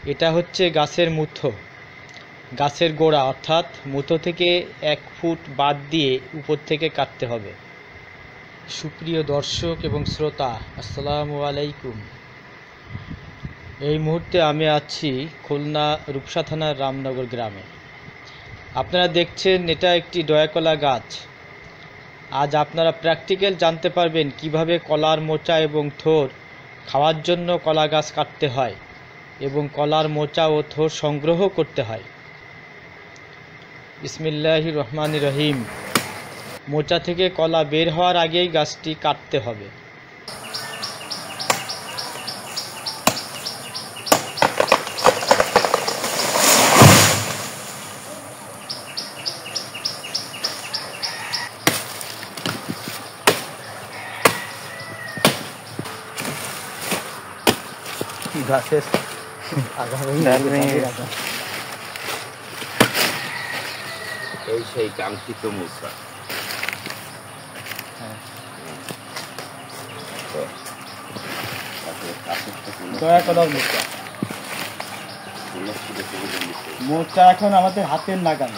এটা হচ্ছে গাছের মুথো, গাছের গোড়া অর্থাৎ মুথো থেকে 1 ফুট বাদ দিয়ে উপর থেকে কাটতে হবে। সুপ্রিয় দর্শক এবং শ্রোতা, আসসালামু আলাইকুম। এই মুহূর্তে আমি আছি খুলনা রূপসা থানার রামনগর গ্রামে। আপনারা দেখছেন এটা একটি ডয়াকলা গাছ। আজ আপনারা প্র্যাকটিক্যাল জানতে পারবেন কিভাবে কলার মোচা এবং থোর খাওয়ার জন্য কলা গাছ কাটতে হয় এবং কলার মোচা ও থোর সংগ্রহ করতে হয়। বিসমিল্লাহির রহমানির রহিম। মোচা থেকে কলা বের হওয়ার আগেই গাছটি কাটতে হবে। গাছের এই সেই কাঙ্ক্ষিত মোচা। ডয়াকলার মোচা। মোচা এখন আমাদের হাতের নাগালে।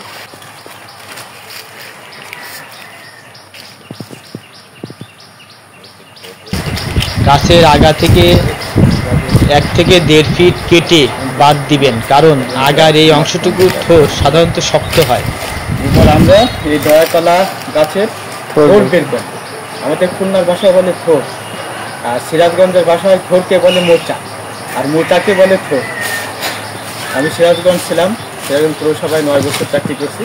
গাছের আগা থেকে 1 থেকে 1.5 ফিট কেটে বাদ দিবেন, কারণ আগার এই অংশটুকু থোর সাধারণত শক্ত হয়। এরপর আমরা এই ডয়াকলা গাছের থোর বের করব। আমাদের খুলনার ভাষায় বলে থোর, আর সিরাজগঞ্জের ভাষায় থোরকে বলে মোচা, আর মোচাকে বলে থোর। আমি সিরাজগঞ্জ ছিলাম, সিরাজগঞ্জ পৌরসভায় 9 বছর চাকরি করছি।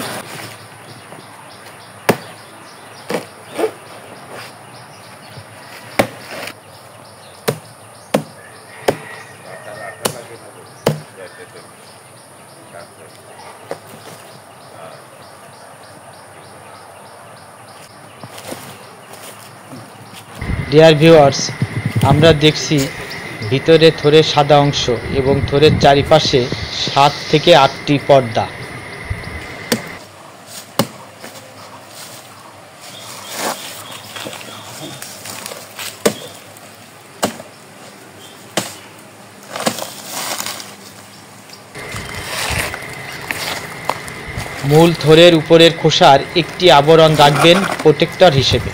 ডিয়ার ভিউয়ার্স, আমরা দেখছি ভিতরে থোরের সাদা অংশ এবং থোরের চারিপাশে 7 থেকে 8টি পর্দা। মূল থোরের উপরের খোসার একটি আবরণ রাখবেন প্রোটেক্টর হিসেবে।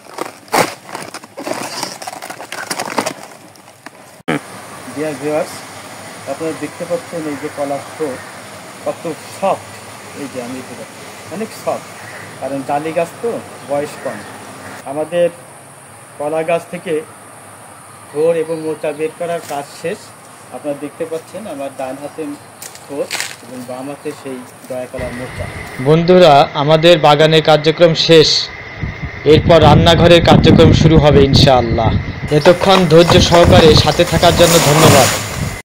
ডিয়ার ভিউয়ার্স, আপনারা দেখতে পাচ্ছেন এই যে কলার থোর কত সফট। এই যে আমি অনেক সফট, কারণ জালি গাছ তো, বয়স কম। আমাদের কলা গাছ থেকে থোর এবং মোচা বের করার কাজ শেষ। আপনারা দেখতে পাচ্ছেন আমার ডান হাতে থোর এবং বাম হাতে সেই ডয়াকলার মোচা। বন্ধুরা, আমাদের বাগানের কার্যক্রম শেষ, এরপর রান্নাঘরের কার্যক্রম শুরু হবে ইনশাআল্লাহ। এতক্ষণ ধৈর্য সহকারে সাথে থাকার জন্য ধন্যবাদ।